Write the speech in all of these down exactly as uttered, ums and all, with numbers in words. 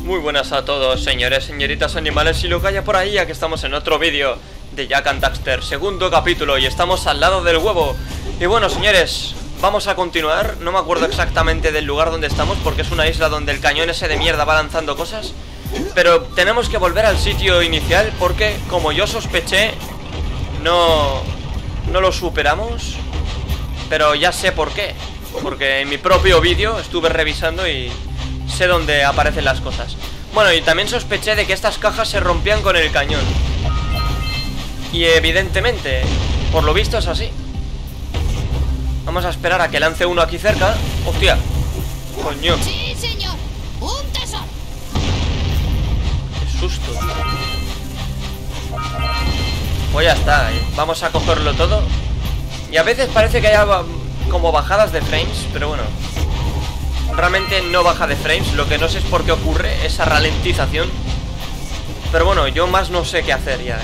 Muy buenas a todos, señores, señoritas, animales y lo que haya por ahí, ya que estamos en otro vídeo de Jak and Daxter, segundo capítulo, y estamos al lado del huevo. Y bueno, señores, vamos a continuar. No me acuerdo exactamente del lugar donde estamos, porque es una isla donde el cañón ese de mierda va lanzando cosas. Pero tenemos que volver al sitio inicial, porque, como yo sospeché, no, no lo superamos. Pero ya sé por qué, porque en mi propio vídeo estuve revisando y sé dónde aparecen las cosas. Bueno, y también sospeché de que estas cajas se rompían con el cañón. Y evidentemente, por lo visto es así. Vamos a esperar a que lance uno aquí cerca. ¡Hostia! ¡Coño! Sí, señor. Un tesoro. ¡Qué susto! Pues ya está, ¿eh? Vamos a cogerlo todo. Y a veces parece que haya como bajadas de frames, pero bueno, realmente no baja de frames. Lo que no sé es por qué ocurre esa ralentización. Pero bueno, yo más no sé qué hacer ya, ¿eh?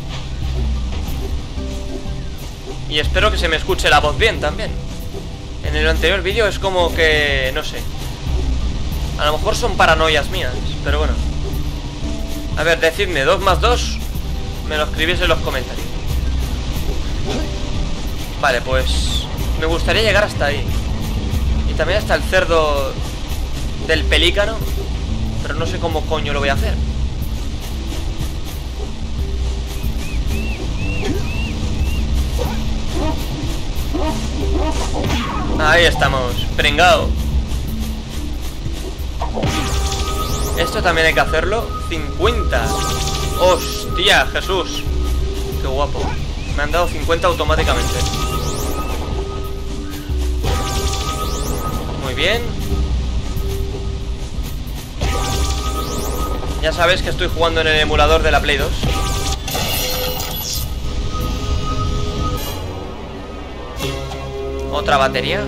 Y espero que se me escuche la voz bien también. En el anterior vídeo es como que... no sé. A lo mejor son paranoias mías, pero bueno. A ver, decidme, dos más dos. Me lo escribís en los comentarios. Vale, pues me gustaría llegar hasta ahí. Y también hasta el cerdo del pelícano. Pero no sé cómo coño lo voy a hacer. Ahí estamos, pringao. Esto también hay que hacerlo. cincuenta. Hostia, Jesús. Qué guapo. Me han dado cincuenta automáticamente. Muy bien. Ya sabéis que estoy jugando en el emulador de la Play dos. Otra batería.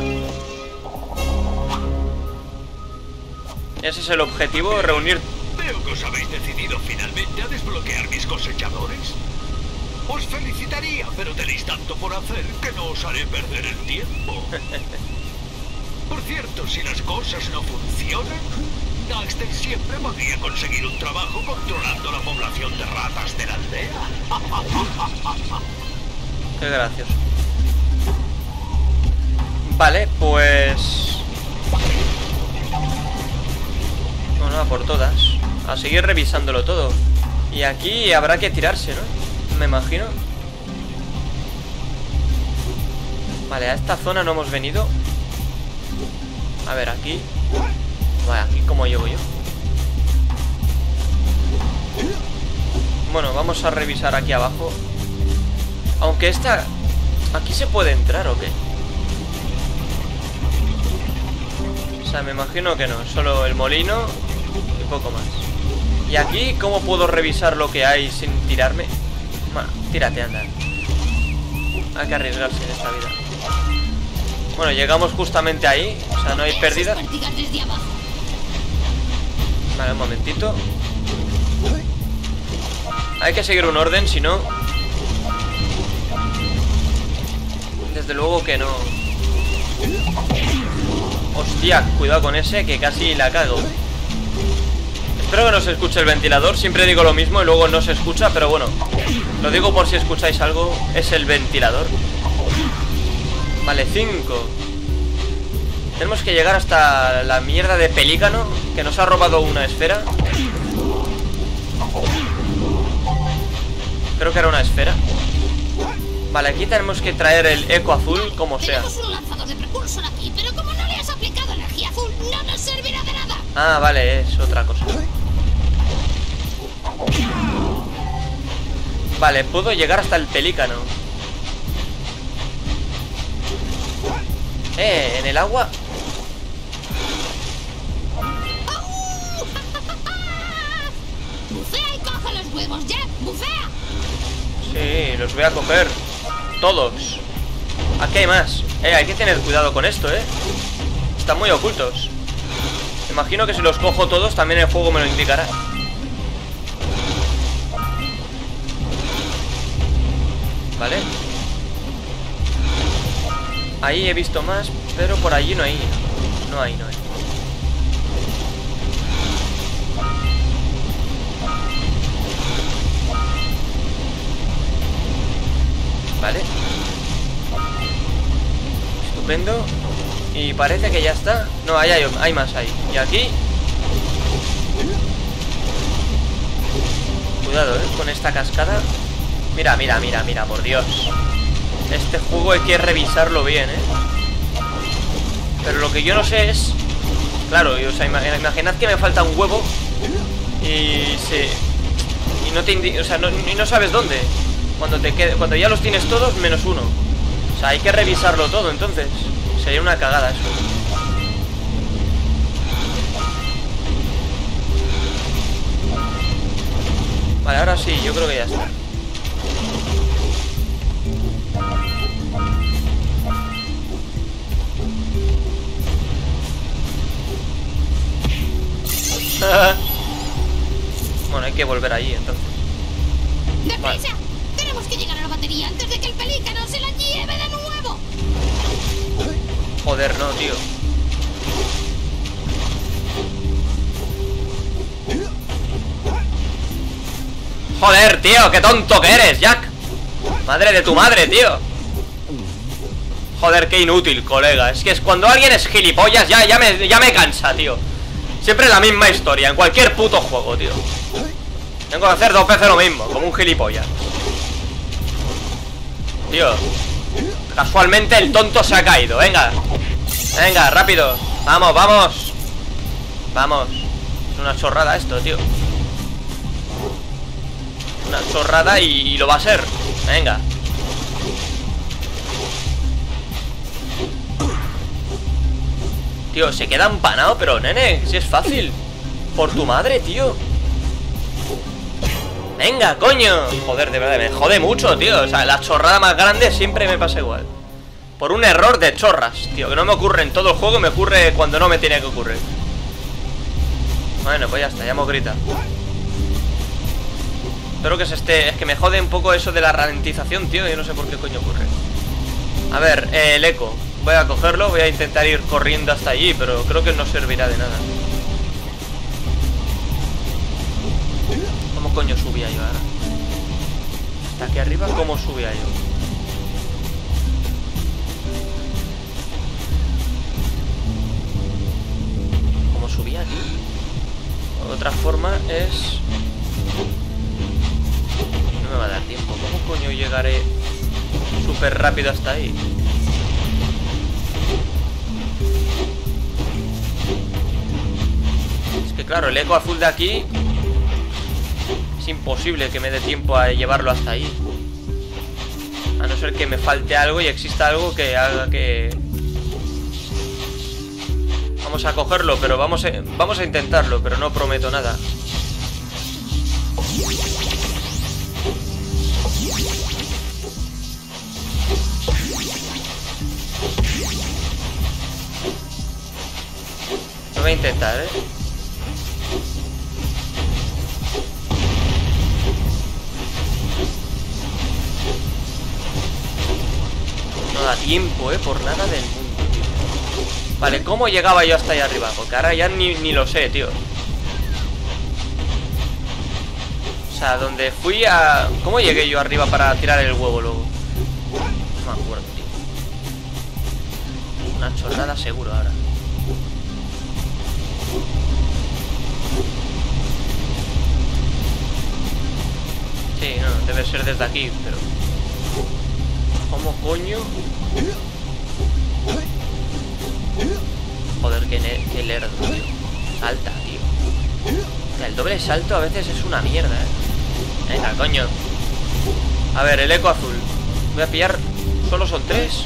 Ese es el objetivo, reunir. Veo que os habéis decidido finalmente a desbloquear mis cosechadores. Os felicitaría, pero tenéis tanto por hacer que no os haré perder el tiempo. Por cierto, si las cosas no funcionan, Daxter siempre podría conseguir un trabajo controlando la población de ratas de la aldea. Qué gracioso. Vale, pues... bueno, a por todas. A seguir revisándolo todo. Y aquí habrá que tirarse, ¿no? Me imagino. Vale, a esta zona no hemos venido. A ver, aquí. Vale, aquí como llevo yo. Bueno, vamos a revisar aquí abajo. Aunque esta... ¿aquí se puede entrar o qué? O sea, me imagino que no. Solo el molino y poco más. ¿Y aquí cómo puedo revisar lo que hay sin tirarme? Bueno, tírate, anda. Hay que arriesgarse en esta vida. Bueno, llegamos justamente ahí. O sea, no hay pérdida. Vale, un momentito. Hay que seguir un orden, si no... desde luego que no. Hostia, cuidado con ese, que casi la cago. Espero que no se escuche el ventilador. Siempre digo lo mismo y luego no se escucha, pero bueno, lo digo por si escucháis algo. Es el ventilador. Vale, cinco. Tenemos que llegar hasta la mierda de pelícano, que nos ha robado una esfera. Creo que era una esfera. Vale, aquí tenemos que traer el eco azul como sea. Tenemos un lanzador de propulsor aquí, pero como no le has aplicado energía azul, no nos servirá de nada. Ah, vale, es otra cosa. Vale, puedo llegar hasta el pelícano. Eh, en el agua. Bufea y coge los huevos, ya, bufea. Sí, los voy a coger. Todos. Aquí hay más. Eh, hay que tener cuidado con esto, eh. Están muy ocultos. Imagino que si los cojo todos también el fuego me lo indicará. Vale. Ahí he visto más, pero por allí no hay. No hay, no hay. estupendo. Y parece que ya está. No, ahí hay, hay más ahí. Y aquí. Cuidado, eh, con esta cascada. Mira, mira, mira, mira, por Dios. Este juego hay que revisarlo bien, eh. Pero lo que yo no sé es... Claro, o sea, imaginad que me falta un huevo. Y se... Y no te indi... O sea, no, y no sabes dónde. Cuando te quede... Cuando ya los tienes todos, menos uno. O sea, hay que revisarlo todo, entonces. Sería una cagada eso. Vale, ahora sí, yo creo que ya está. Bueno, hay que volver allí entonces. ¡Deprisa! Vale. Tenemos que llegar a la batería antes de que el pelícano se la lleve de nuevo. Joder, no, tío. Joder, tío, qué tonto que eres, Jack. Madre de tu madre, tío. Joder, qué inútil, colega. Es que es cuando alguien es gilipollas ya, ya, me, ya me cansa, tío. Siempre la misma historia, en cualquier puto juego, tío. Tengo que hacer dos veces lo mismo, como un gilipollas. Tío. Casualmente el tonto se ha caído, venga. Venga, rápido. Vamos, vamos. Vamos. Es una chorrada esto, tío. Una chorrada y, y lo va a ser. Venga. Tío, se queda empanado, pero nene, si es fácil. Por tu madre, tío. Venga, coño. Joder, de verdad, me jode mucho, tío. O sea, la chorrada más grande siempre me pasa igual. Por un error de chorras, tío. Que no me ocurre en todo el juego, me ocurre cuando no me tiene que ocurrir. Bueno, pues ya está, ya hemos gritado. Espero que se esté... Es que me jode un poco eso de la ralentización, tío. Yo no sé por qué coño ocurre. A ver, eh, el eco. Voy a cogerlo, voy a intentar ir corriendo hasta allí, pero creo que no servirá de nada. ¿Cómo coño subía yo ahora? Hasta aquí arriba, ¿cómo subía yo? ¿Cómo subía aquí? Otra forma es... No me va a dar tiempo. ¿Cómo coño llegaré súper rápido hasta ahí? Es que claro, el eco azul de aquí es imposible que me dé tiempo a llevarlo hasta ahí. A no ser que me falte algo y exista algo que haga que... Vamos a cogerlo, pero vamos a, vamos a intentarlo, pero no prometo nada. Lo voy a intentar, ¿eh? No da tiempo, ¿eh? Por nada del mundo, tío. Vale, ¿cómo llegaba yo hasta allá arriba? Porque ahora ya ni, ni lo sé, tío. O sea, donde fui a... ¿Cómo llegué yo arriba para tirar el huevo luego? No me acuerdo, tío. Una chorrada seguro ahora. Sí, no, debe ser desde aquí, pero... ¿Cómo coño? Joder, qué, qué lerdo, tío. Salta, tío. O sea, el doble salto a veces es una mierda, eh. Venga, coño. A ver, el eco azul. Voy a pillar... Solo son tres.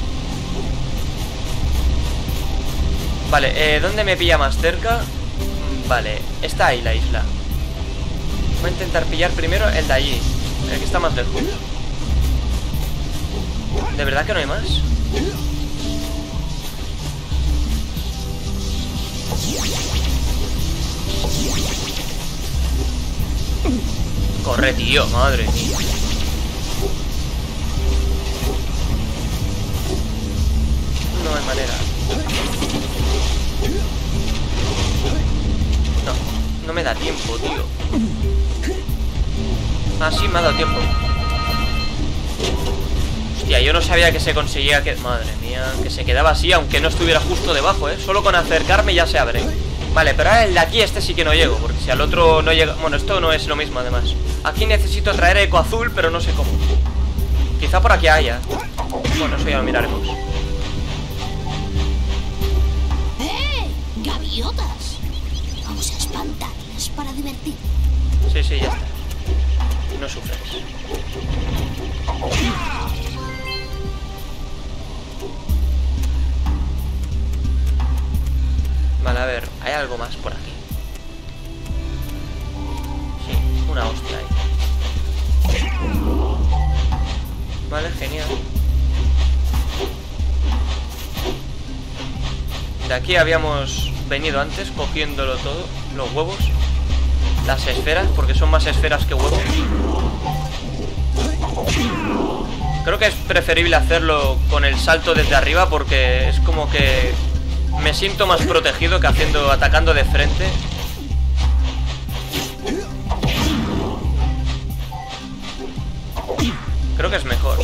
Vale, eh, ¿dónde me pilla más cerca? Vale, está ahí la isla. Voy a intentar pillar primero el de allí, el que está más lejos. ¿De verdad que no hay más? Corre, tío, madre mía. No hay manera. No, no me da tiempo, tío. Ah, sí, me ha dado tiempo. Hostia, yo no sabía que se conseguía que... Madre mía, que se quedaba así, aunque no estuviera justo debajo, ¿eh? Solo con acercarme ya se abre. Vale, pero ahora el de aquí, este sí que no llego, porque si al otro no llega... Bueno, esto no es lo mismo, además. Aquí necesito traer eco azul, pero no sé cómo. Quizá por aquí haya. Bueno, eso ya lo miraremos. ¡Eh! ¡Gaviotas! Vamos a espantarles para divertir. Sí, sí, ya está. No sufres. Vale, a ver, hay algo más por aquí. Sí, una hostia ahí. Vale, genial. De aquí habíamos venido antes, cogiéndolo todo, los huevos, las esferas, porque son más esferas que huevos. Creo que es preferible hacerlo con el salto desde arriba, porque es como que me siento más protegido que haciendo, atacando de frente. Creo que es mejor.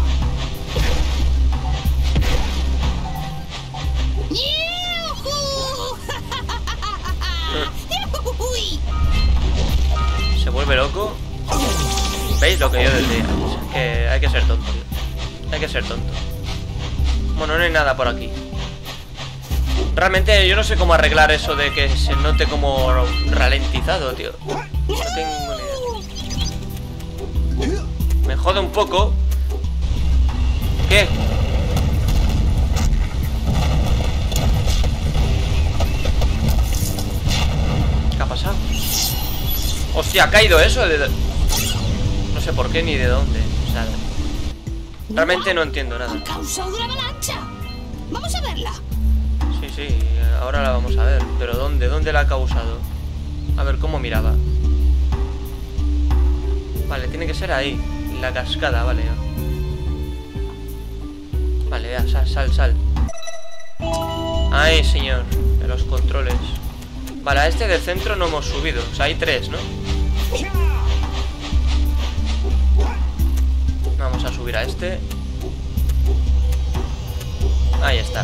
Se vuelve loco. ¿Veis lo que yo decía? Es que hay que ser tonto, tío. Hay que ser tonto. Bueno, no hay nada por aquí. Realmente yo no sé cómo arreglar eso de que se note como ralentizado, tío. No tengo ni idea. Me jode un poco. ¿Qué? ¿Qué ha pasado? Hostia, ¿ha caído eso? De... No sé por qué ni de dónde. O sea, realmente no entiendo nada. ¿Ha causado una avalancha? Vamos a verla. Sí, sí, ahora la vamos a ver. Pero ¿dónde? ¿Dónde la ha causado? A ver, ¿cómo miraba? Vale, tiene que ser ahí. La cascada, vale. Ya. Vale, ya, sal, sal, sal. Ay, señor. De los controles. Vale, a este del centro no hemos subido. O sea, hay tres, ¿no? Vamos a subir a este. Ahí está.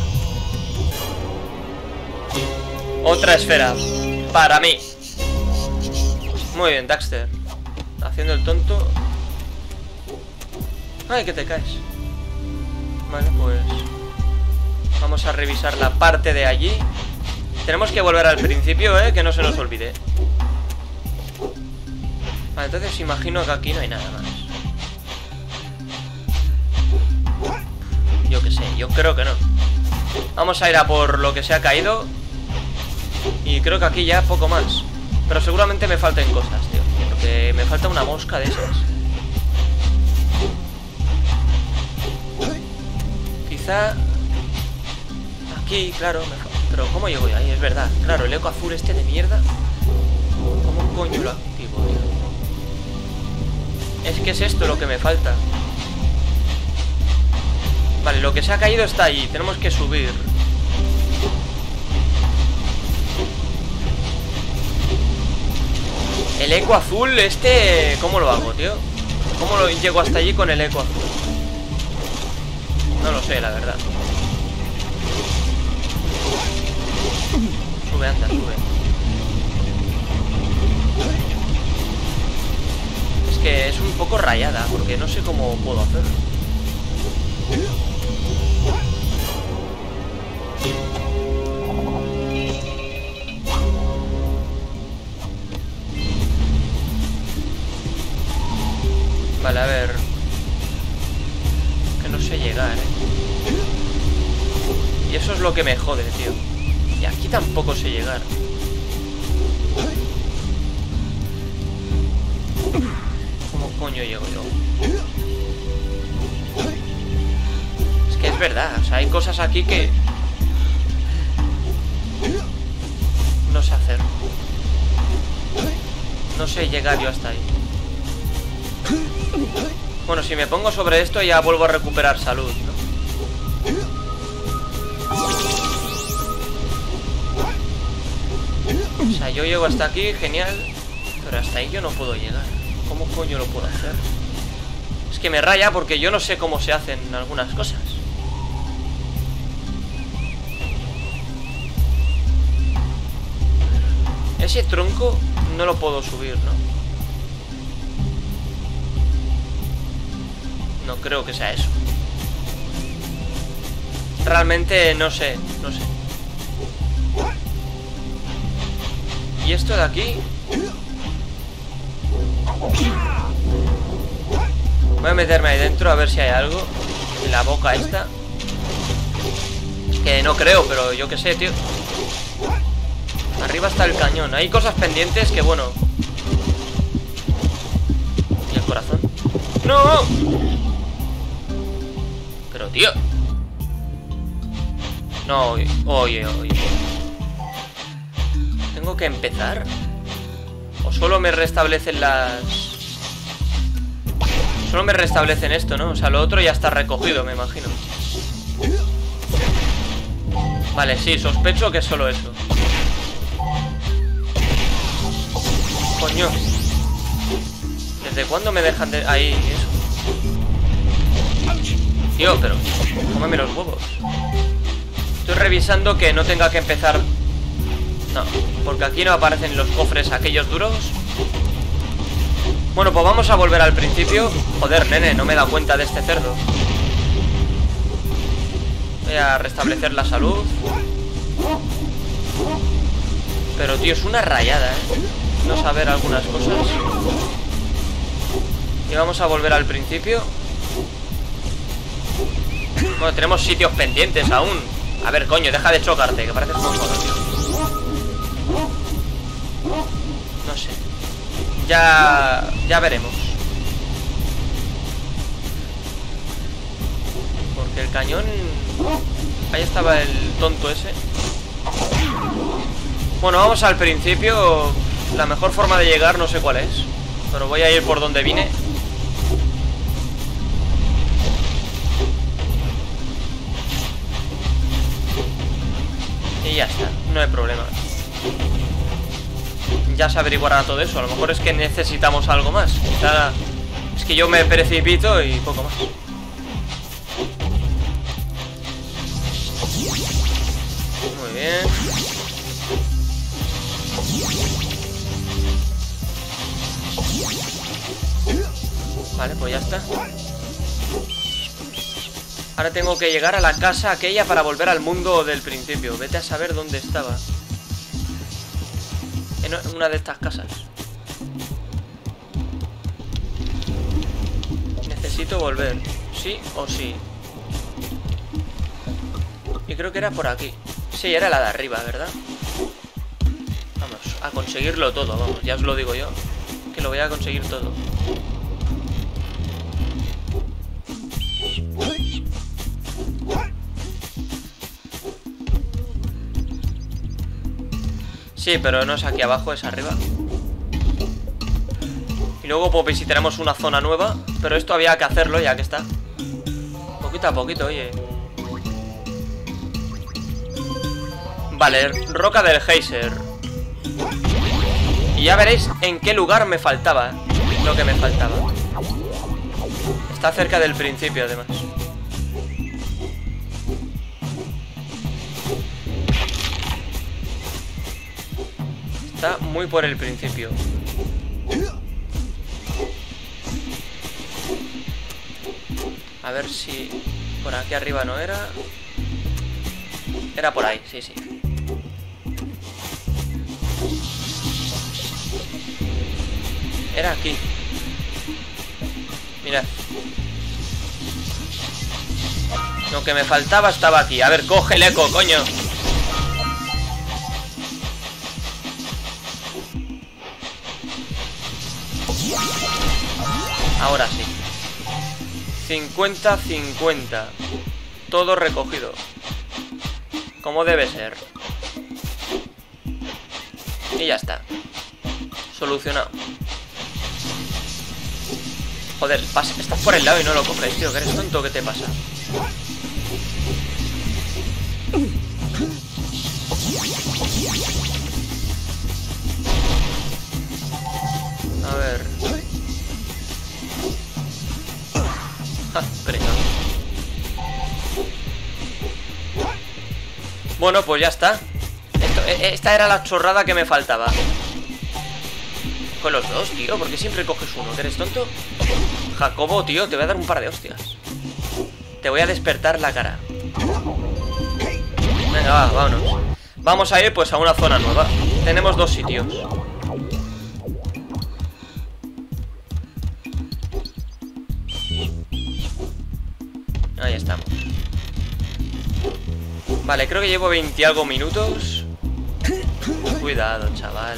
Otra esfera. Para mí. Muy bien, Daxter. Haciendo el tonto. Ay, que te caes. Vale, pues vamos a revisar la parte de allí. Tenemos que volver al principio, eh, que no se nos olvide. Vale, entonces imagino que aquí no hay nada más. Yo qué sé, yo creo que no. Vamos a ir a por lo que se ha caído. Y creo que aquí ya poco más. Pero seguramente me falten cosas, tío. Porque me falta una mosca de esas. Quizá aquí, claro, mejor. Pero ¿cómo llego yo ahí? Es verdad. Claro, el eco azul este de mierda. ¿Cómo coño lo activo, tío? Es que es esto lo que me falta. Vale, lo que se ha caído está ahí. Tenemos que subir. El eco azul este... ¿Cómo lo hago, tío? ¿Cómo lo llego hasta allí con el eco azul? No lo sé, la verdad. Sube, anda, sube. Es que es un poco rayada, porque no sé cómo puedo hacerlo. Vale, a ver. Que no sé llegar, eh. Y eso es lo que me jode, tío. Y aquí tampoco sé llegar. ¿Cómo coño llego yo? Es que es verdad, o sea, hay cosas aquí que no sé hacer. No sé llegar yo hasta ahí. Bueno, si me pongo sobre esto ya vuelvo a recuperar salud, ¿no? O sea, yo llego hasta aquí, genial. Pero hasta ahí yo no puedo llegar. ¿Cómo coño lo puedo hacer? Es que me raya porque yo no sé cómo se hacen algunas cosas. Ese tronco no lo puedo subir, ¿no? No creo que sea eso. Realmente no sé, no sé. ¿Y esto de aquí? Voy a meterme ahí dentro a ver si hay algo. En la boca esta. Que no creo, pero yo qué sé, tío. Arriba está el cañón. Hay cosas pendientes que, bueno. ¿Y el corazón? ¡No! Pero, tío. No, oye, oye, oye. ¿Tengo que empezar? ¿O solo me restablecen las...? Solo me restablecen esto, ¿no? O sea, lo otro ya está recogido, me imagino. Vale, sí, sospecho que es solo eso. Coño. ¿Desde cuándo me dejan de...? Ahí, eso. Tío, pero... cómeme los huevos. Estoy revisando que no tenga que empezar... No, porque aquí no aparecen los cofres aquellos duros. Bueno, pues vamos a volver al principio. Joder, nene, no me he dado cuenta de este cerdo. Voy a restablecer la salud. Pero, tío, es una rayada, ¿eh? No saber algunas cosas. Y vamos a volver al principio. Bueno, tenemos sitios pendientes aún. A ver, coño, deja de chocarte, que pareces muy joder, tío. No sé. Ya... ya veremos. Porque el cañón... ahí estaba el tonto ese. Bueno, vamos al principio. La mejor forma de llegar no sé cuál es, pero voy a ir por donde vine. Y ya está, no hay problema. Ya se averiguará todo eso. A lo mejor es que necesitamos algo más. Quizá es que yo me precipito y poco más. Muy bien. Vale, pues ya está. Ahora tengo que llegar a la casa aquella para volver al mundo del principio. Vete a saber dónde estaba. En una de estas casas. Necesito volver. Sí o sí. Y creo que era por aquí. Sí, era la de arriba, ¿verdad? Vamos, a conseguirlo todo, vamos. Ya os lo digo yo, que lo voy a conseguir todo. Sí, pero no es aquí abajo, es arriba. Y luego pues visitaremos una zona nueva. Pero esto había que hacerlo ya que está. Poquito a poquito, oye. Vale, roca del geyser. Y ya veréis en qué lugar me faltaba. Lo que me faltaba. Está cerca del principio, además. Está muy por el principio. A ver si... por aquí arriba no era. Era por ahí, sí, sí. Era aquí. Mirad. Lo que me faltaba estaba aquí. A ver, coge el eco, coño. Ahora sí. cincuenta cincuenta. Todo recogido. Como debe ser. Y ya está. Solucionado. Joder, pasa, estás por el lado y no lo coges, tío. Que eres tonto, ¿qué te pasa? A ver. Ja, pringao. Bueno, pues ya está. Esto, esta era la chorrada que me faltaba. Con los dos, tío. ¿Por qué siempre coges uno? ¿Que eres tonto? Jacobo, tío, te voy a dar un par de hostias. Te voy a despertar la cara. Venga, va, vámonos. Vamos a ir pues a una zona nueva. Tenemos dos sitios. Ahí estamos. Vale, creo que llevo veinte y algo minutos. Cuidado, chaval.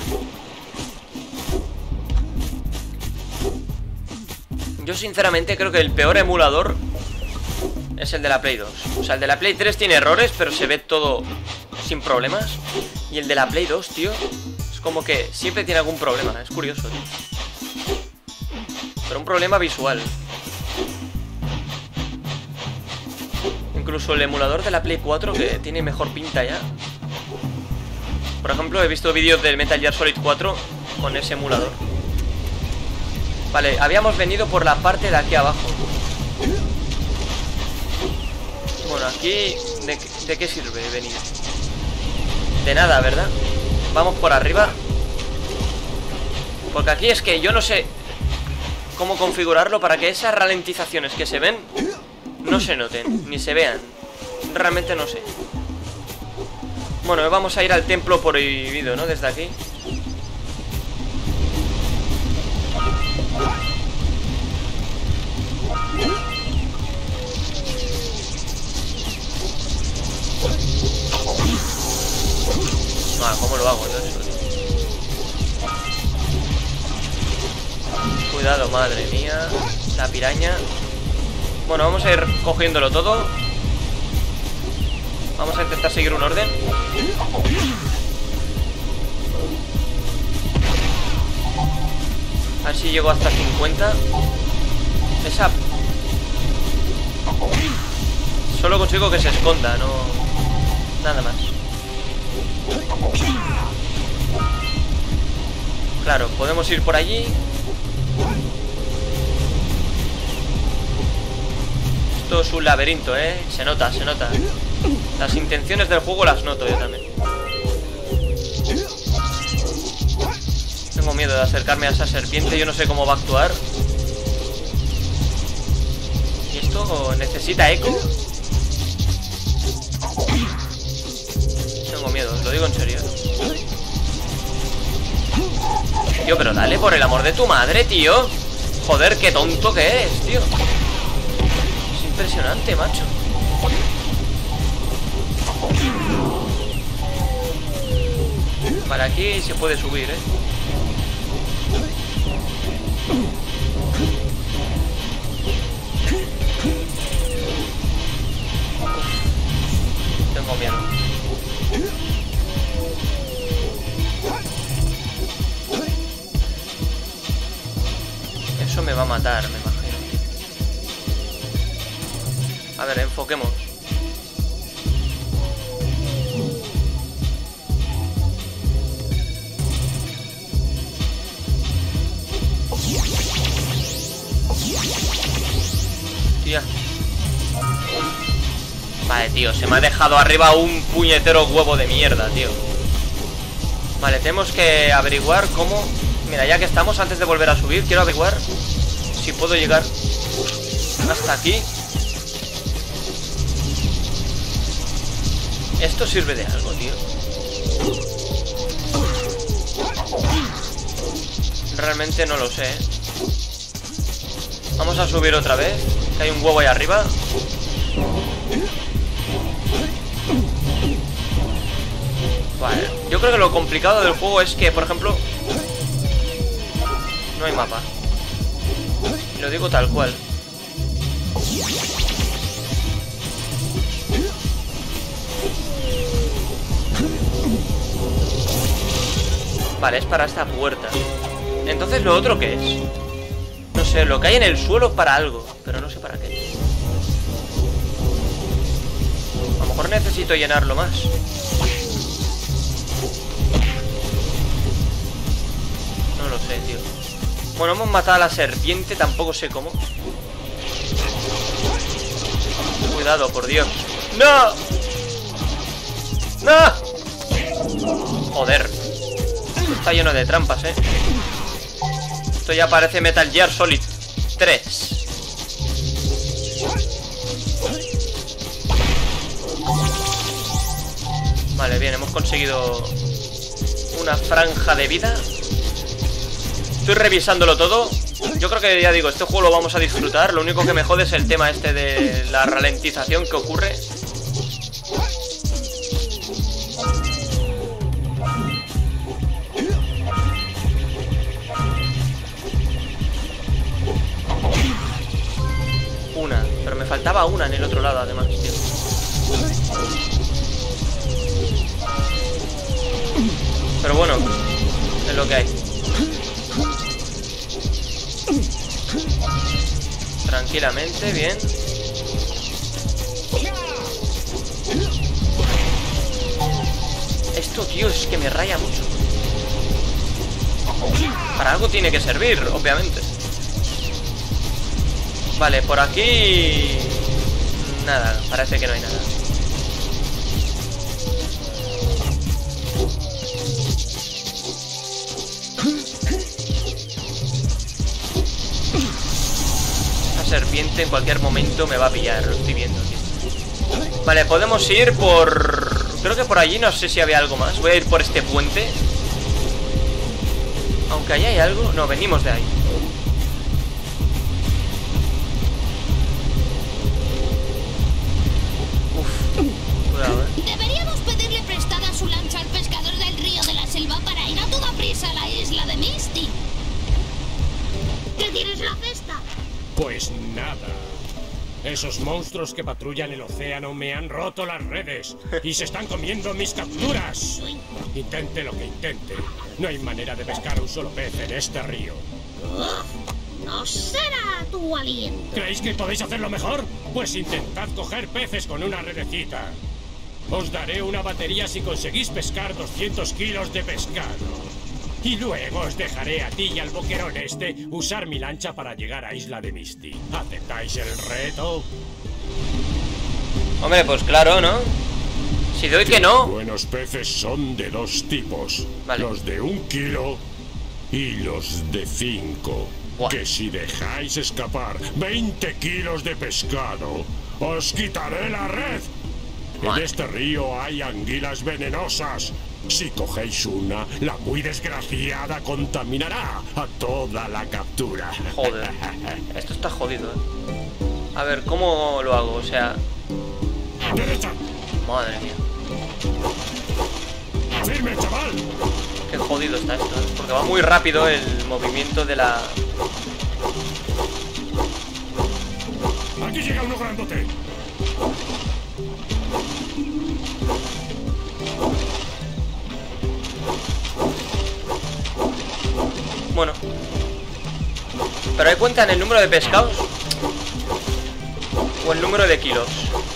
Yo sinceramente creo que el peor emulador es el de la Play dos. O sea, el de la Play tres tiene errores, pero se ve todo sin problemas. Y el de la Play dos, tío, es como que siempre tiene algún problema. Es curioso, tío. Pero un problema visual. Incluso el emulador de la Play cuatro, que tiene mejor pinta ya. Por ejemplo, he visto vídeos del Metal Gear Solid cuatro con ese emulador. Vale, habíamos venido por la parte de aquí abajo. Bueno, aquí... ¿De, de qué sirve venir? De nada, ¿verdad? Vamos por arriba. Porque aquí es que yo no sé cómo configurarlo para que esas ralentizaciones que se ven no se noten, ni se vean. Realmente no sé. Bueno, vamos a ir al templo prohibido, ¿no? Desde aquí. Ah, ¿cómo lo hago yo eso, tío? Cuidado, madre mía. La piraña. Bueno, vamos a ir cogiéndolo todo. Vamos a intentar seguir un orden. A ver si llego hasta cincuenta. Esa... Solo consigo que se esconda, no... Nada más. Claro, podemos ir por allí. Esto es un laberinto, ¿eh? Se nota, se nota. Las intenciones del juego las noto yo también. Tengo miedo de acercarme a esa serpiente. Yo no sé cómo va a actuar. ¿Y esto necesita eco? Tengo miedo, lo digo en serio. Tío, pero dale, por el amor de tu madre, tío. Joder, qué tonto que es, tío. Es impresionante, macho. Para aquí se puede subir, eh. Tengo miedo. Eso me va a matar, me imagino. A ver, enfoquemos. Tía. Vale, tío, se me ha dejado arriba un puñetero huevo de mierda, tío. Vale, tenemos que averiguar cómo... Mira, ya que estamos, antes de volver a subir, quiero averiguar si puedo llegar hasta aquí. Esto sirve de algo, tío. Realmente no lo sé, ¿eh? Vamos a subir otra vez, que hay un huevo ahí arriba. Vale, yo creo que lo complicado del juego es que, por ejemplo, no hay mapa. Y lo digo tal cual. Vale, es para esta puerta. Entonces, ¿lo otro qué es? No sé, lo que hay en el suelo para algo, pero no sé para qué. A lo mejor necesito llenarlo más. No lo sé, tío. Bueno, hemos matado a la serpiente, tampoco sé cómo. Cuidado, por Dios. ¡No! ¡No! Joder. Está lleno de trampas, eh. Esto ya parece Metal Gear Solid tres. Vale, bien, hemos conseguido una franja de vida. Estoy revisándolo todo. Yo creo que, ya digo, este juego lo vamos a disfrutar. Lo único que me jode es el tema este de la ralentización que ocurre. Una, pero me faltaba una en el otro lado además, tío. Pero bueno, es lo que hay. Tranquilamente, bien. Esto, tío, es que me raya mucho. Para algo tiene que servir, obviamente. Vale, por aquí... Nada, parece que no hay nada. Serpiente en cualquier momento me va a pillar, lo estoy viendo aquí. Vale, podemos ir por... Creo que por allí, no sé si había algo más. Voy a ir por este puente. Aunque allá hay algo. No, venimos de ahí. Uf, cuidado, eh. Deberíamos pedirle prestada su lancha al pescador del río de la selva para ir a toda prisa a la isla de Misty. ¿Qué tienes la cesta? Pues nada. Esos monstruos que patrullan el océano me han roto las redes y se están comiendo mis capturas. Intente lo que intente, no hay manera de pescar un solo pez en este río. No será tu aliento. ¿Creéis que podéis hacerlo mejor? Pues intentad coger peces con una redecita. Os daré una batería si conseguís pescar doscientos kilos de pescado. Y luego os dejaré a ti y al boquerón este usar mi lancha para llegar a Isla de Misty. ¿Aceptáis el reto? Hombre, pues claro, ¿no? Si doy que no... Los buenos peces son de dos tipos. Vale. Los de un kilo y los de cinco. Buah. Que si dejáis escapar veinte kilos de pescado, os quitaré la red. Buah. En este río hay anguilas venenosas. Si cogéis una, la muy desgraciada contaminará a toda la captura. Joder, esto está jodido, ¿eh? A ver, ¿cómo lo hago? O sea... ¡Derecha! Madre mía. ¡Firme, chaval! Qué jodido está esto, ¿eh? Porque va muy rápido el movimiento de la... Aquí llega uno grandote. Bueno. ¿Pero hay cuenta en el número de pescados? ¿O el número de kilos?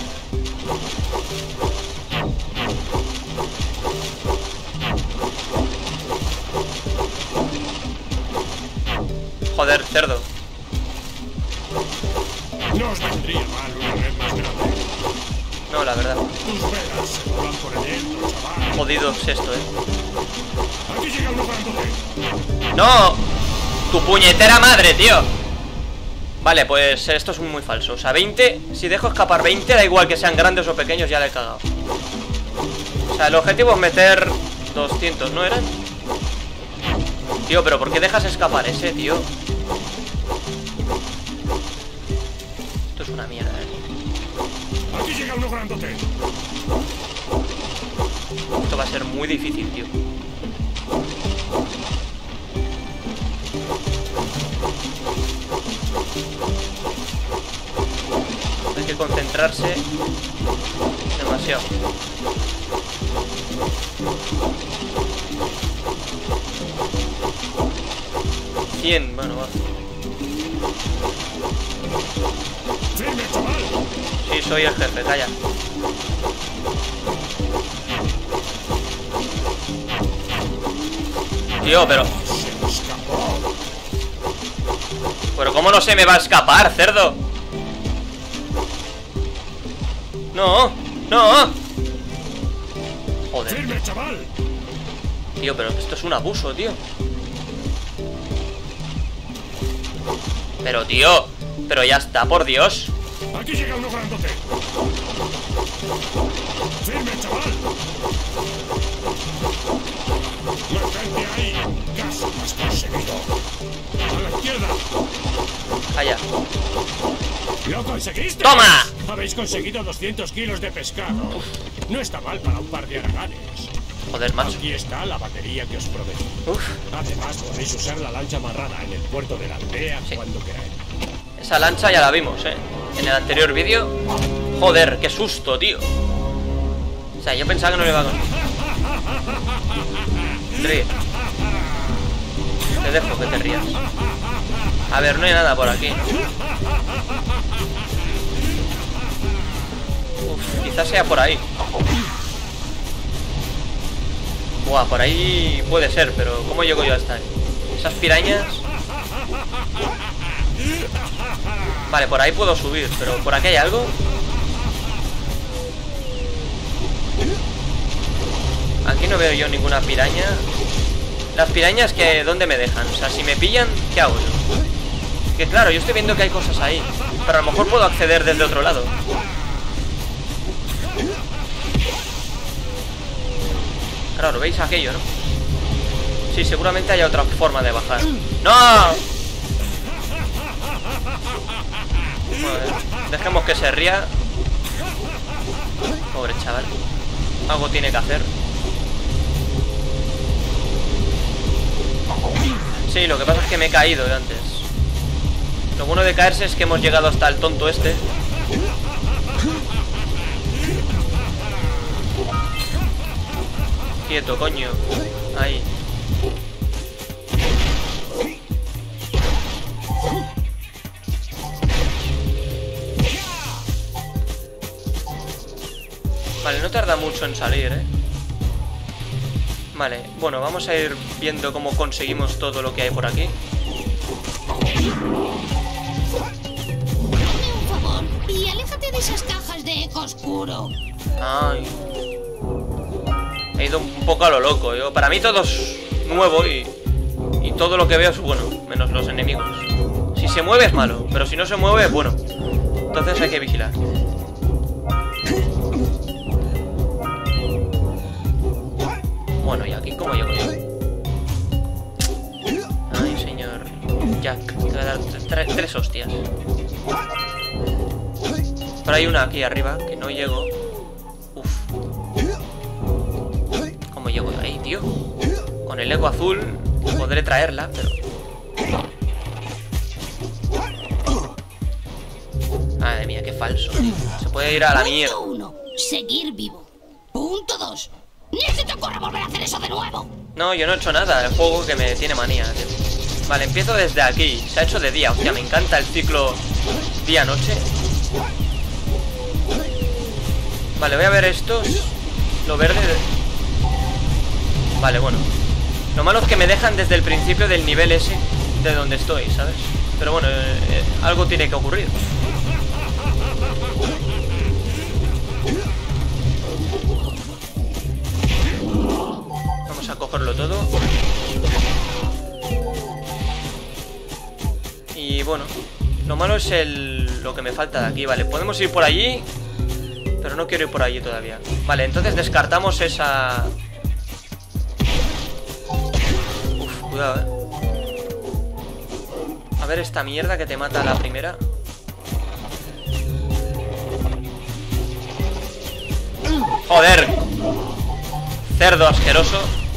Joder, cerdo. No os vendría mal una red más grande. No, la verdad. Tus velas se volan por el dentro, chaval. Jodido es esto, eh. Aquí llega uno grandote. ¡No! ¡Tu puñetera madre, tío! Vale, pues esto es muy falso. O sea, veinte, si dejo escapar veinte, da igual que sean grandes o pequeños, ya le he cagado. O sea, el objetivo es meter doscientos, ¿no eran? Tío, pero ¿por qué dejas escapar ese, tío? Esto es una mierda, eh. Aquí llega uno grandote. Esto va a ser muy difícil, tío. Hay que concentrarse demasiado. cien, bueno, va. ¡Firme, chaval! Sí, soy el jefe, calla. Tío, pero... Pero ¿cómo no se me va a escapar, cerdo? ¡No! ¡No! Joder. ¡Firme, chaval! Tío, pero esto es un abuso, tío. Pero, tío, pero ya está, por Dios. Aquí llega uno grandote. ¡Firme, chaval! ¡Mantente ahí! ¡Casi lo has conseguido! ¡A la izquierda! Allá. ¡Lo conseguiste! ¡Toma! Habéis conseguido doscientos kilos de pescado. No está mal para un par de haraganes. Joder, macho. Aquí está la batería que os prometí. Uf. Además, podéis usar la lancha amarrada en el puerto de la aldea Sí. cuando queráis. Esa lancha ya la vimos, eh. En el anterior vídeo. Joder, qué susto, tío. O sea, yo pensaba que no le iba a conseguir. Ríe. Te dejo que te rías. A ver, no hay nada por aquí. Uf, quizás sea por ahí. Buah, por ahí puede ser, pero ¿cómo llego yo hasta ahí? Esas pirañas. Vale, por ahí puedo subir, pero ¿por aquí hay algo? Aquí no veo yo ninguna piraña. Las pirañas, que ¿dónde me dejan? O sea, si me pillan, ¿qué hago yo? Que claro, yo estoy viendo que hay cosas ahí, pero a lo mejor puedo acceder desde otro lado. Claro, ¿veis aquello, no? Sí, seguramente haya otra forma de bajar. ¡No! Bueno, dejemos que se ría. Pobre chaval. Algo tiene que hacer. Sí, lo que pasa es que me he caído de antes. Lo bueno de caerse es que hemos llegado hasta el tonto este. Quieto, coño. Ahí. Vale, no tarda mucho en salir, ¿eh? Vale, bueno, vamos a ir viendo cómo conseguimos todo lo que hay por aquí. Hazme un favor y aléjate de esas cajas de eco oscuro. Ay. He ido un poco a lo loco. Yo, para mí todo es nuevo y, y todo lo que veo es bueno, menos los enemigos. Si se mueve es malo, pero si no se mueve es bueno. Entonces hay que vigilar. Bueno, ¿y aquí cómo llego yo? Ay, señor Jack, te voy a dar tres, tres hostias. Pero hay una aquí arriba que no llego. Uf. ¿Cómo llego yo ahí, tío? Con el eco azul podré traerla, pero... Madre mía, qué falso, tío. Se puede ir a la mierda. Punto uno. Seguir vivo. Punto dos. ¡Ni se te ocurre volver a hacer eso de nuevo! No, yo no he hecho nada. El juego que me tiene manía, tío. Vale, empiezo desde aquí. Se ha hecho de día. Hostia, me encanta el ciclo día-noche. Vale, voy a ver estos. Lo verde de... Vale, bueno. Lo malo es que me dejan desde el principio del nivel ese de donde estoy, ¿sabes? Pero bueno, eh, eh, algo tiene que ocurrir. Vamos a cogerlo todo. Y bueno, lo malo es el... lo que me falta de aquí. Vale, podemos ir por allí, pero no quiero ir por allí todavía. Vale, entonces descartamos esa... Uf, cuidado, eh. A ver esta mierda que te mata a la primera. ¡Joder! Cerdo asqueroso.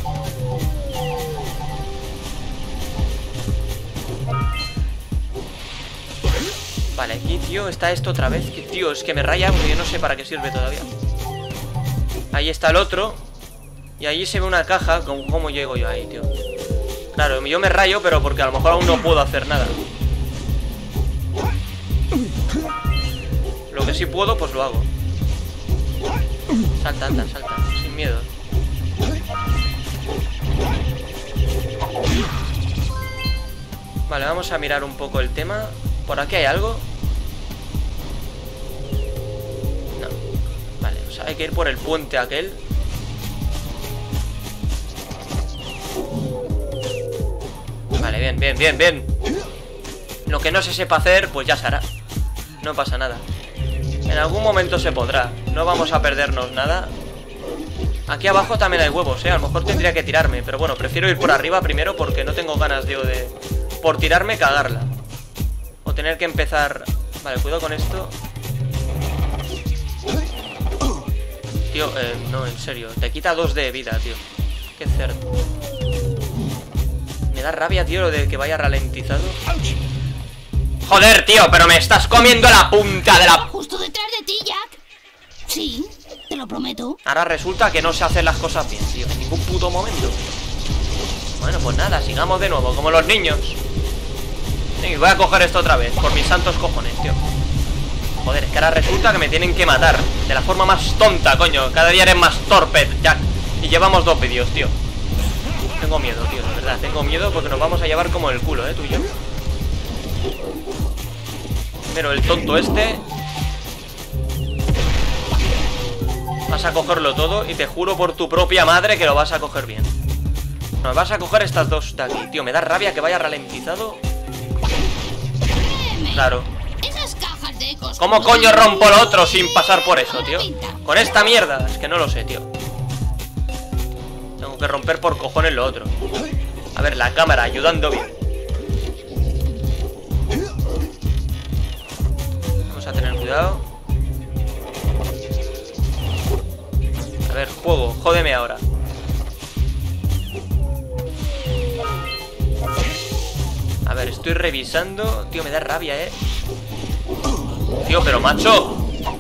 Vale, aquí, tío, está esto otra vez. Que, tío, es que me raya porque yo no sé para qué sirve todavía. Ahí está el otro. Y ahí se ve una caja. Con cómo llego yo ahí, tío. Claro, yo me rayo, pero porque a lo mejor aún no puedo hacer nada. Lo que sí puedo, pues lo hago. Salta, anda, salta, sin miedo. Vale, vamos a mirar un poco el tema. ¿Por aquí hay algo? No. O sea, hay que ir por el puente aquel. Vale, bien, bien, bien, bien. Lo que no se sepa hacer, pues ya se hará. No pasa nada. En algún momento se podrá. No vamos a perdernos nada. Aquí abajo también hay huevos, eh. A lo mejor tendría que tirarme, pero bueno, prefiero ir por arriba primero porque no tengo ganas, tío, de... por tirarme, cagarla. O tener que empezar... Vale, cuidado con esto. Tío, eh, no, en serio. Te quita dos de vida, tío. Qué cerdo. Me da rabia, tío, lo de que vaya ralentizado. Joder, tío, pero me estás comiendo la punta de la... Justo detrás de ti, Jack. Sí, te lo prometo. Ahora resulta que no se hacen las cosas bien, tío. En ningún puto momento. Bueno, pues nada, sigamos de nuevo, como los niños. Sí, voy a coger esto otra vez, por mis santos cojones, tío. Joder, es que ahora resulta que me tienen que matar de la forma más tonta, coño. Cada día eres más torpe, Jack. Y llevamos dos vídeos, tío. Tengo miedo, tío, de verdad. Tengo miedo porque nos vamos a llevar como el culo, eh, tú y yo. Primero el tonto este. Vas a cogerlo todo y te juro por tu propia madre que lo vas a coger bien. No, vas a coger estas dos de aquí, tío. Me da rabia que vaya ralentizado. Claro. ¿Cómo coño rompo lo otro sin pasar por eso, tío? Con esta mierda, es que no lo sé, tío. Tengo que romper por cojones lo otro. A ver, la cámara ayudando bien. Vamos a tener cuidado. A ver, juego, jódeme ahora. A ver, estoy revisando. Tío, me da rabia, eh. Tío, pero macho,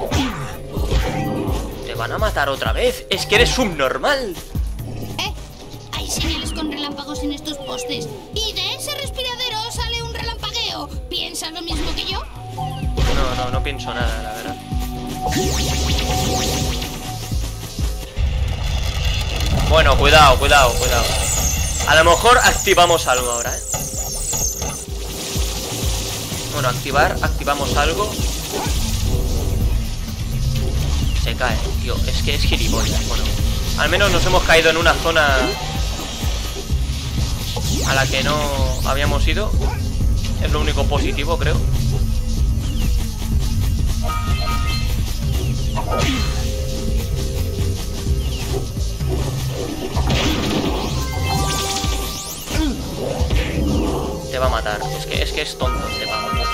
¿te van a matar otra vez? Es que eres subnormal. Eh, hay señales con relámpagos en estos postes. Y de ese respiradero sale un relampagueo. ¿Piensas lo mismo que yo? No, no, no pienso nada, la verdad. Bueno, cuidado, cuidado, cuidado. A lo mejor activamos algo ahora, eh. Bueno, activar, activamos algo. Se cae, tío, es que es gilipollas. Bueno, al menos nos hemos caído en una zona a la que no habíamos ido. Es lo único positivo, creo. Te va a matar, es que es, que es tonto, te va a matar.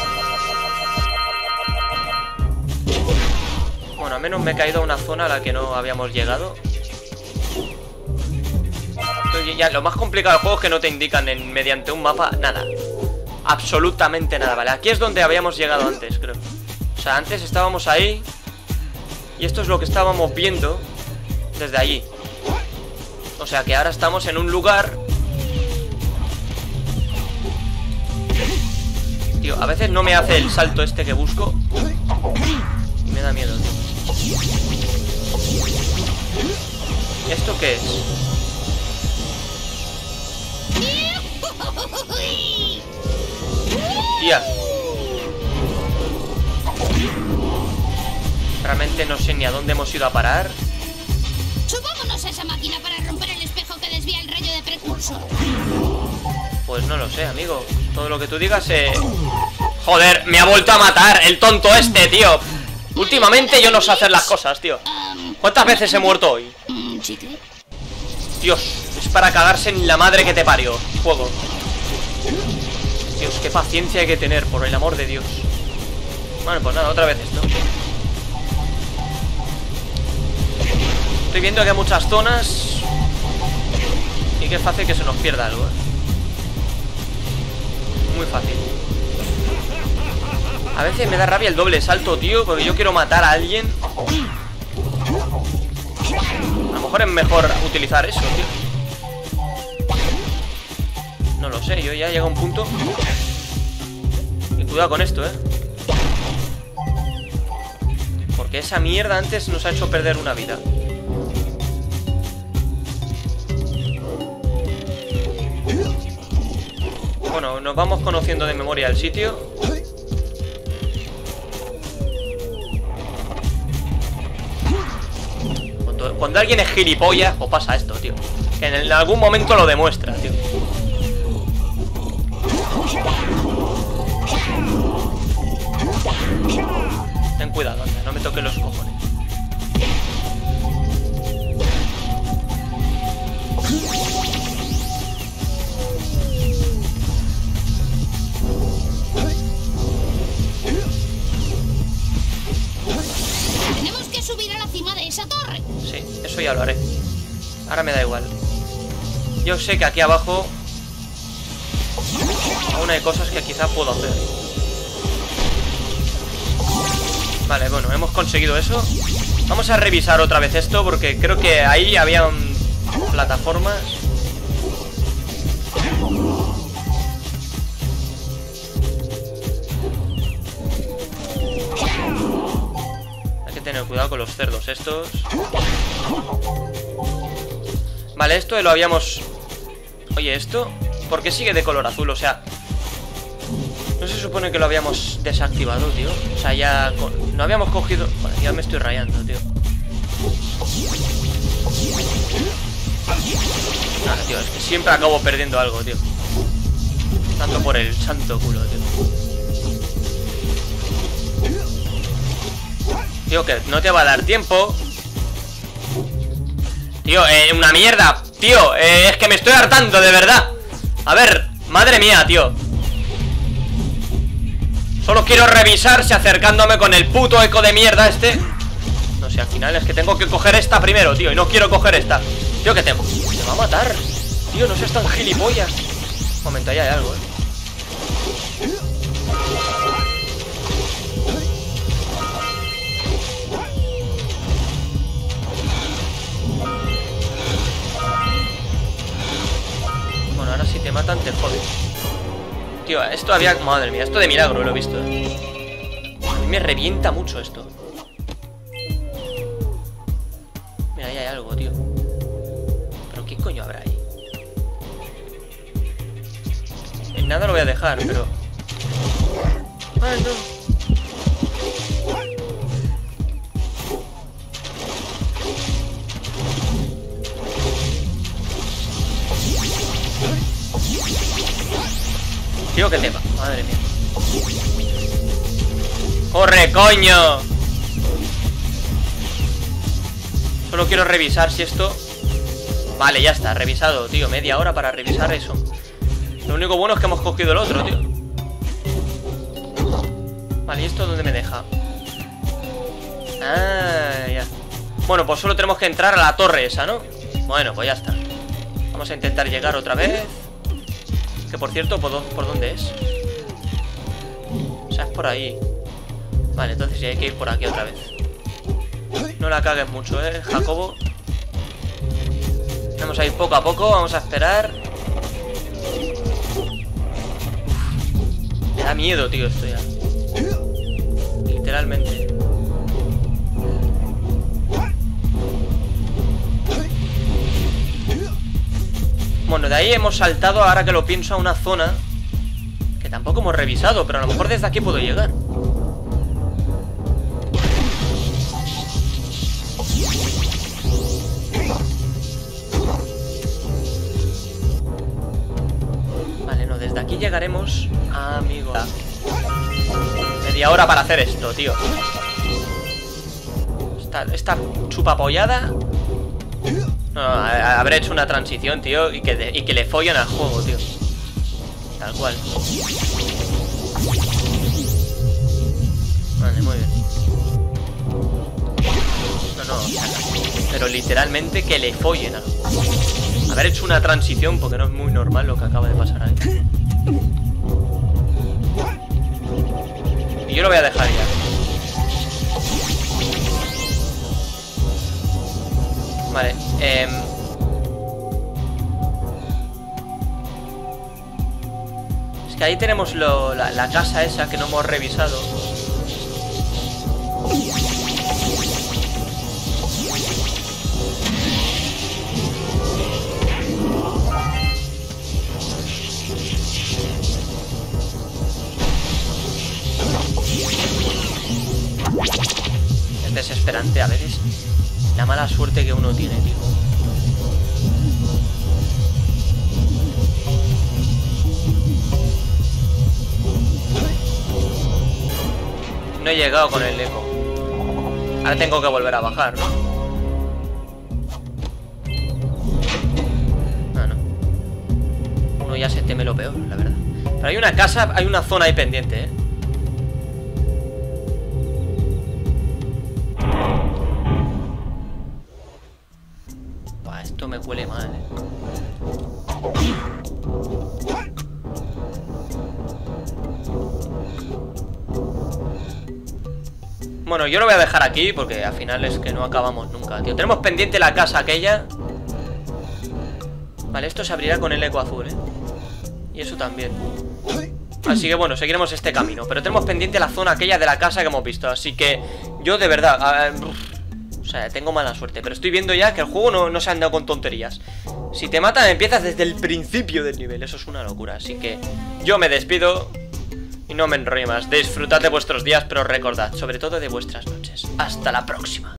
Bueno, al menos me he caído a una zona a la que no habíamos llegado. Entonces, ya, lo más complicado del juego es que no te indican en, mediante un mapa nada. Absolutamente nada, vale. Aquí es donde habíamos llegado antes, creo. O sea, antes estábamos ahí. Y esto es lo que estábamos viendo desde allí. O sea que ahora estamos en un lugar. Tío, a veces no me hace el salto este que busco. Y me da miedo, tío. ¿Y esto qué es? Tía. Realmente no sé ni a dónde hemos ido a parar. Subámonos a esa máquina para romper el espejo que desvía el rayo de precursor. Pues no lo sé, amigo. Todo lo que tú digas, eh... Joder, me ha vuelto a matar el tonto este, tío. Últimamente yo no sé hacer las cosas, tío. ¿Cuántas veces he muerto hoy? Dios, es para cagarse en la madre que te parió. Juego. Dios, qué paciencia hay que tener, por el amor de Dios. Bueno, pues nada, otra vez esto. Estoy viendo que hay muchas zonas y que es fácil que se nos pierda algo, ¿eh? Muy fácil. A veces me da rabia el doble salto, tío, porque yo quiero matar a alguien. A lo mejor es mejor utilizar eso, tío. No lo sé, yo ya llego a un punto. Y cuidado con esto, eh. Porque esa mierda antes nos ha hecho perder una vida. Bueno, nos vamos conociendo de memoria el sitio. tonto. Cuando alguien es gilipollas, o pasa esto, tío. Que en algún momento lo demuestra, tío. Ten cuidado, anda, no me toques los cojones. Tenemos que subir a la cima de esa torre. Sí, eso ya lo haré. Ahora me da igual. Yo sé que aquí abajo aún hay cosas que quizá puedo hacer. Vale, bueno, hemos conseguido eso. Vamos a revisar otra vez esto, porque creo que ahí había un... plataformas. Hay que tener cuidado con los cerdos estos. Vale, esto lo habíamos... Oye, ¿esto? ¿Por qué sigue de color azul? O sea... No se supone que lo habíamos desactivado, tío. O sea, ya... No habíamos cogido... Bueno, ya me estoy rayando, tío. Nada, tío, es que siempre acabo perdiendo algo, tío. Tanto por el santo culo, tío. Tío, que no te va a dar tiempo. Tío, eh, una mierda. Tío, eh, es que me estoy hartando, de verdad. A ver, madre mía, tío. Solo quiero revisar si acercándome con el puto eco de mierda este. No sé, al final es que tengo que coger esta primero, tío. Y no quiero coger esta. Tío, que te... te va a matar. Tío, no seas tan gilipollas. Un momento, ahí hay algo, eh. Bueno, ahora si te matan te jodes. Tío, esto había... Madre mía, esto de milagro lo he visto, eh. A mí me revienta mucho esto. Mira, ahí hay algo, tío. ¿Pero qué coño habrá ahí? En nada lo voy a dejar, pero... ¡Ah, no! Tío, que te va. Madre mía. ¡Corre, coño! Solo quiero revisar si esto... Vale, ya está, revisado, tío. Media hora para revisar eso. Lo único bueno es que hemos cogido el otro, tío. Vale, ¿y esto dónde me deja? Ah, ya. Bueno, pues solo tenemos que entrar a la torre esa, ¿no? Bueno, pues ya está. Vamos a intentar llegar otra vez. Que por cierto, ¿por dónde, por dónde es? O sea, es por ahí. Vale, entonces sí hay que ir por aquí otra vez. No la cagues mucho, ¿eh, Jacobo? Vamos a ir poco a poco, vamos a esperar. Me da miedo, tío, esto ya. Literalmente. Bueno, de ahí hemos saltado, ahora que lo pienso, a una zona que tampoco hemos revisado, pero a lo mejor desde aquí puedo llegar. Vale, no, desde aquí llegaremos, amigo. Media hora para hacer esto, tío. Esta, esta chupapollada. No, no, habré hecho una transición, tío, y que, de, y que le follen al juego, tío. Tal cual. Vale, muy bien. No, no, pero literalmente que le follen al juego. Haber hecho una transición, porque no es muy normal lo que acaba de pasar ahí. Y yo lo voy a dejar ya. Vale, eh... es que ahí tenemos lo, la, la casa esa que no hemos revisado. Es desesperante, a ver, es... La mala suerte que uno tiene, tío. No he llegado con el eco. Ahora tengo que volver a bajar, ¿no? Ah, no. Uno ya se teme lo peor, la verdad. Pero hay una casa, hay una zona ahí pendiente, ¿eh? Buah, esto me huele mal, ¿eh? Bueno, yo lo voy a dejar aquí porque al final es que no acabamos nunca, tío. Tenemos pendiente la casa aquella. Vale, esto se abrirá con el eco azul, ¿eh? Y eso también. Así que bueno, seguiremos este camino. Pero tenemos pendiente la zona aquella de la casa que hemos visto. Así que yo de verdad a, uf, o sea, tengo mala suerte. Pero estoy viendo ya que el juego no, no se ha andado con tonterías. Si te matan empiezas desde el principio del nivel. Eso es una locura. Así que yo me despido y no me enrollo más. Disfrutad de vuestros días, pero recordad, sobre todo de vuestras noches. Hasta la próxima.